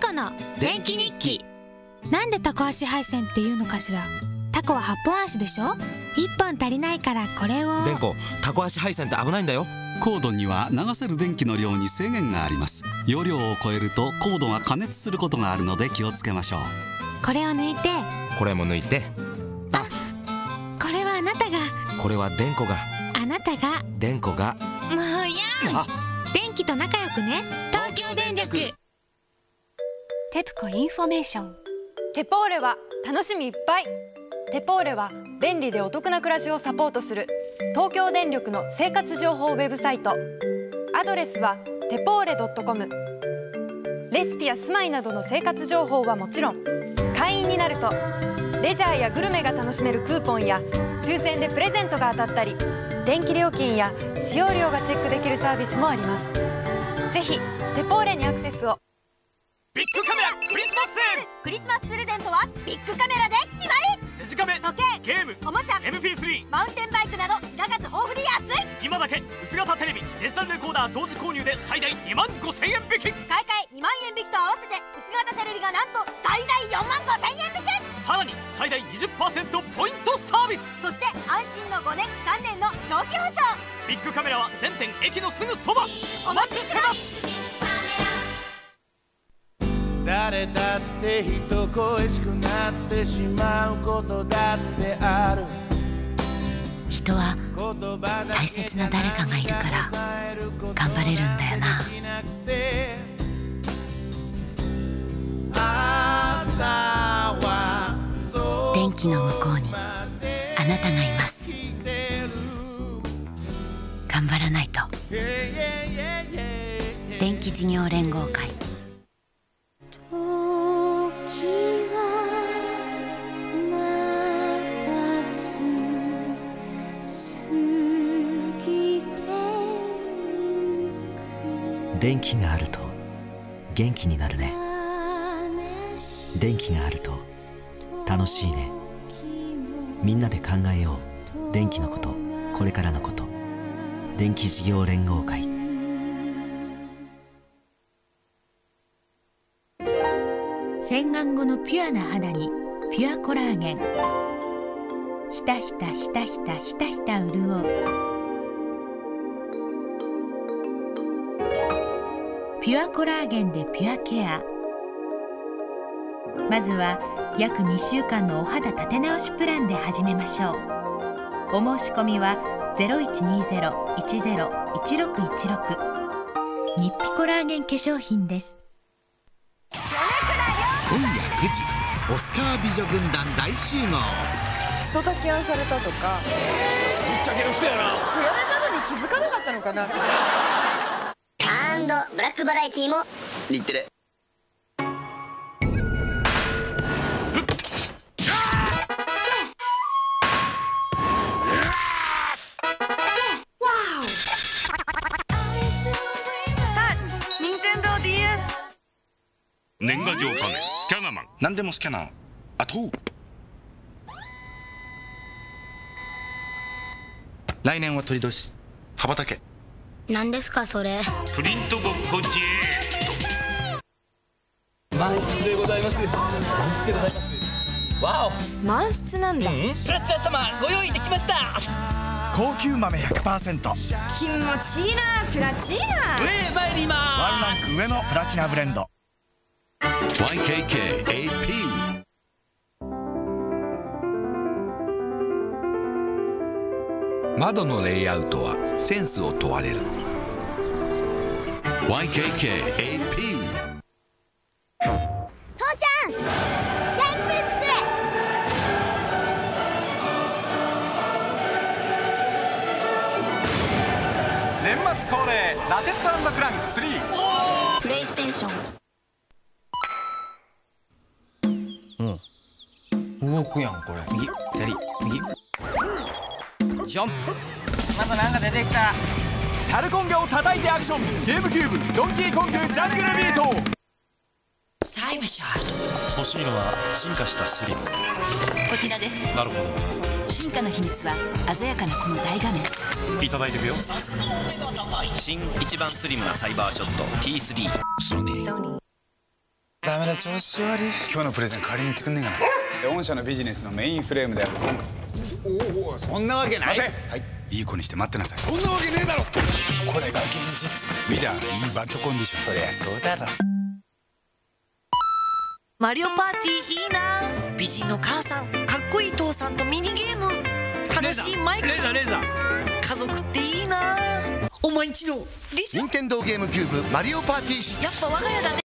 子の電気日記。なんでタコ足配線っていうのかしら。タコは8本足でしょ。1本足りないからこれを。 電子、タコ足配線って危ないんだよ。 コードには流せる電気の量に制限があります。容量を超えるとコードが過熱することがあるので気をつけましょう。 これを抜いて、 これも抜いて。 あ、これはあなたが。 これは電子が。 あなたが。 電子が。 もうやん。電気と仲良くね。東京電力。 テプコインフォメーション。テポーレは楽しみいっぱい。テポーレは便利でお得な暮らしをサポートする東京電力の生活情報ウェブサイト。アドレスはテポーレ .com。 レシピや住まいなどの生活情報はもちろん、会員になるとレジャーやグルメが楽しめるクーポンや抽選でプレゼントが当たったり、電気料金や使用量がチェックできるサービスもあります。ぜひテポーレにアクセスを。 ビッグカメラクリスマスセール。 クリスマスプレゼントはビッグカメラで決まり。 デジカメ、 時計、 ゲーム、 おもちゃ、 MP3、 マウンテンバイクなど品数豊富で安い。 今だけ薄型テレビ、デジタルレコーダー同時購入で最大25,000円引き。 買い替え2万円引きと合わせて薄型テレビがなんと最大45,000円引き。 さらに最大 20% ポイントサービス。 そして安心の5年3年の長期保証。 ビッグカメラは全店駅のすぐそば。お待ちしてます。 誰だって人恋しくなってしまうことだってある。 人は大切な誰かがいるから頑張れるんだよな。電気の向こうにあなたがいます。頑張らないと。電気事業連合会。 電気があると元気になるね。電気があると楽しいね。みんなで考えよう。電気のこと、これからのこと。電気事業連合会。 洗顔後のピュアな肌にピュアコラーゲン。ひたひたひたひたひたひた潤うピュアコラーゲンでピュアケア。まずは約2週間のお肌立て直しプランで始めましょう。お申し込みは 0120-10-1616 日比コラーゲン化粧品です。 今夜9時、オスカー美女軍団大集合。 人だけ愛されたとか、 ぶっちゃけの人やな。 振られたのに気づかなかったのかな。 ブラックバラエティも日テレ。 年賀状パネル、スキャナマン。 何でもスキャナー。あと来年は鳥年、羽ばたけ。 何ですかそれ。 プリントごっこ J。 満室でございます。満室でございます。わお、 満室なんだ。 プラチナ様ご用意できました。 高級豆 100%。 気持ちいいなプラチナ。 上へ参りまーす。 ワンランク上のプラチナブレンド。 YKKAP。窓のレイアウトはセンスを問われる。 YKKAP。 父ちゃん、チェックっす。 年末恒例ラチェット&クランク3。 プレイステーション。動くやんこれ。右左右ジャンプ。またなんか出てきた。 キャルコンガを叩いてアクション。ゲームキューブドンキーコングジャングルビート。 サイブシャー。 欲しいのは進化したスリム。 こちらです。 なるほど。 進化の秘密は鮮やかなこの大画面。 いただいてくよ。 新一番スリムなサイバーショット T3。 ソニー。 ダメだ、 調子悪い。今日のプレゼン代わりに言ってくんねえかな。御社のビジネスのメインフレームであるおお、そんなわけない。待て。はい、いい子にして待ってなさい。そんなわけねえだろ。これが現実。ウィダーインバッドコンディション。そりゃそうだろ。 マリオパーティーいいな。美人の母さん、かっこいい父さんとミニゲーム、楽しいマイク。レーザー家族っていいな。お前んちのでしょ。 任天堂ゲームキューブマリオパーティー。 やっぱ我が家だね。